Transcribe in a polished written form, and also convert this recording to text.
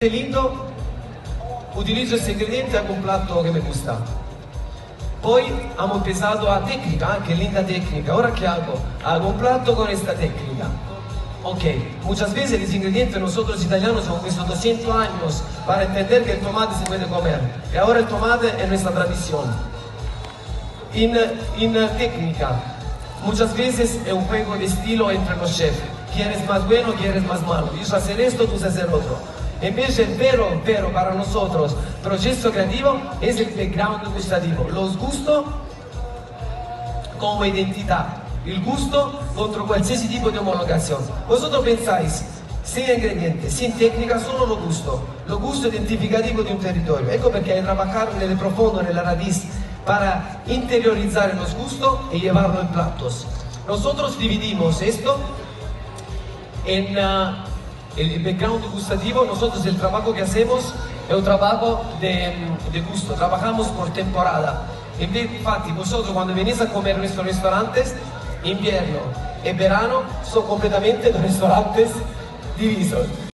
Lindo, utilizo ese ingrediente, hago un plato que me gusta. Poi hemos empezado a técnica, que linda técnica. Ahora ¿qué hago? Hago un plato con esta técnica. Ok, muchas veces los ingredientes nosotros italianos hemos visto 200 años para entender que el tomate se puede comer. Y ahora el tomate es nuestra tradición. En técnica, muchas veces es un juego de estilo entre los chefs. ¿Quieres más bueno, quieres más malo? Yo sé hacer esto, tú sabes hacer otro. Invece el pero para nosotros, proceso creativo es el background gustativo. Los gustos como identidad. El gusto contra cualquier tipo de homologación. Vosotros pensáis, sin ingredientes, sin técnica, solo lo gusto identificativo de un territorio. Ecco perché hay que trabajar en el profundo, en la raíz, para interiorizar los gustos y llevarlo en platos. Nosotros dividimos esto en el background gustativo. Nosotros el trabajo que hacemos es un trabajo de gusto, trabajamos por temporada. Infatti vosotros cuando venís a comer en nuestros restaurantes, invierno y verano son completamente dos restaurantes divisos.